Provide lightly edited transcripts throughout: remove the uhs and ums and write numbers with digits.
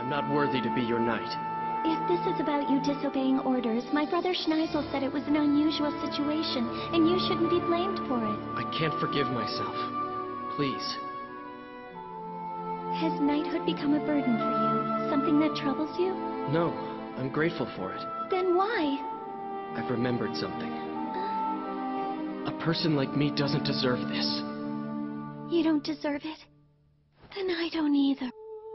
I'm not worthy to be your knight. If this is about you disobeying orders, my brother Schneisel said it was an unusual situation, and you shouldn't be blamed for it. I can't forgive myself. Please. Has knighthood become a burden for you? Something that troubles you? No, I'm grateful for it. Then why? I've remembered something. A person like me doesn't deserve this. You don't deserve it? Then I don't either.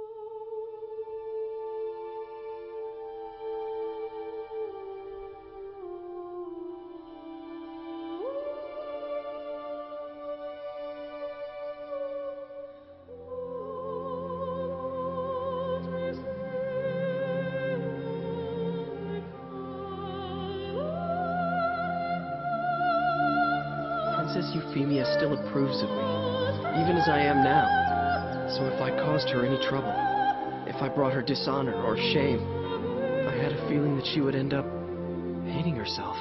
Princess Euphemia still approves of me, even as I am now. So if I caused her any trouble, if I brought her dishonor or shame, I had a feeling that she would end up hating herself.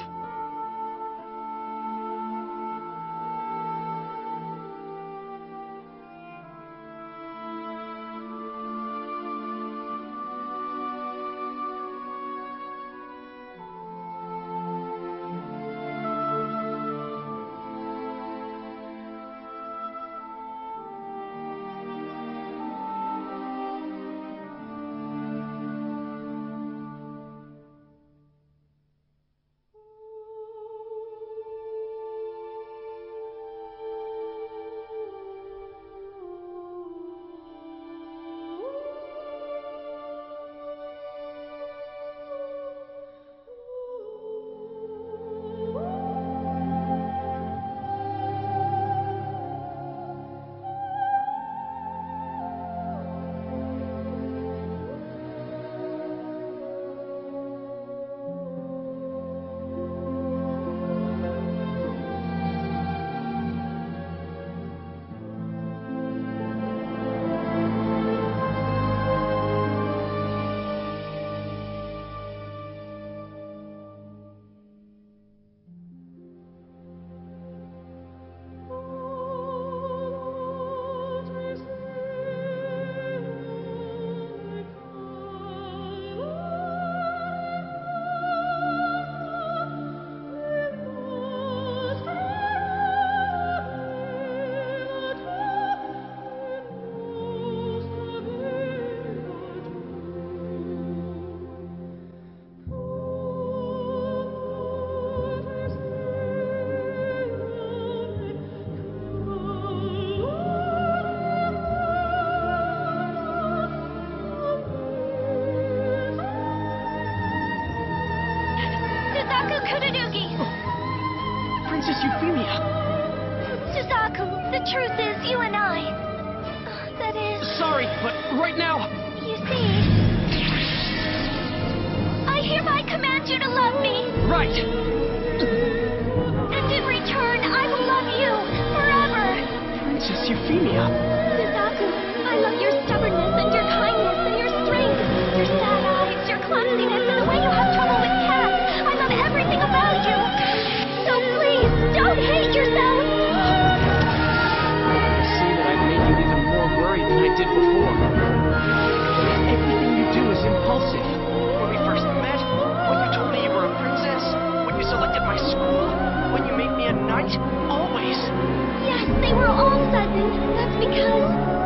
Princess Euphemia! Suzaku, the truth is, you and I... that is... Sorry, but right now... You see... I hereby command you to love me! Right! And in return, I will love you forever! Princess Euphemia! Suzaku, I love your stubbornness and your kindness and your strength, your sad eyes, your clumsiness, and the way you have trouble with cats. I love everything about you! So please, don't hate yourself! I see that I've made you even more worried than I did before. Everything you do is impulsive. When we first met, when you told me you were a princess, when you selected my school, when you made me a knight, always. Yes, they were all sudden. That's because...